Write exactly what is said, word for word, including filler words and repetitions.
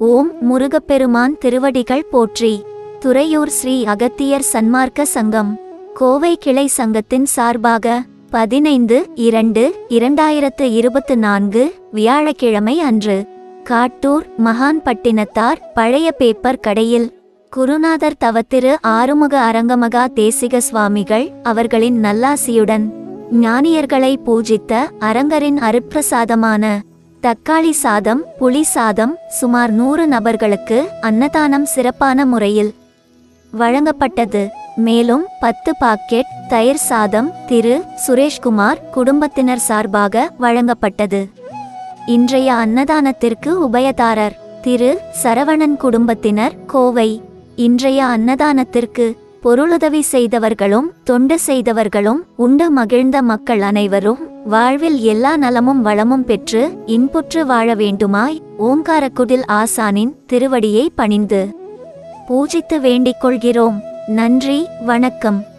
ஓம் முருகப்பெருமான் திருவடிகள் போற்றி. துறையூர் ஸ்ரீ அகத்தியர் சன்மார்க்க சங்கம் கோவை கிளை சங்கத்தின் சார்பாக பதினைந்து இரண்டு இரண்டாயிரத்து இருபத்து நான்கு வியாழக்கிழமை அன்று காட்டூர் மகான்பட்டினத்தார் பழைய பேப்பர் கடையில் குருநாதர் தவத்திரு ஆறுமுக அரங்கமகா தேசிக சுவாமிகள் அவர்களின் நல்லாசியுடன் ஞானியர்களை பூஜித்த அரங்கரின் அருட்பிரசாதமான தக்காளி சாதம் புளி சாதம் சுமார் நூறு நபர்களுக்கு அன்னதானம் சிறப்பான முறையில் வழங்கப்பட்டது. மேலும் பத்து பாக்கெட் தயிர் சாதம் திரு சுரேஷ்குமார் குடும்பத்தினர் சார்பாக வழங்கப்பட்டது. இன்றைய அன்னதானத்திற்கு உபயதாரர் திரு சரவணன் குடும்பத்தினர் கோவை. இன்றைய அன்னதானத்திற்கு பொருளுதவி செய்தவர்களும் தொண்டு செய்தவர்களும் உண்டு மகிழ்ந்த மக்கள் அனைவரும் வாழ்வில் எல்லா நலமும் வளமும் பெற்று இன்புற்று வாழ வேண்டுமாய் ஓங்காரக்குடில் ஆசானின் திருவடியை பணிந்து பூஜித்து வேண்டிக் கொள்கிறோம். நன்றி, வணக்கம்.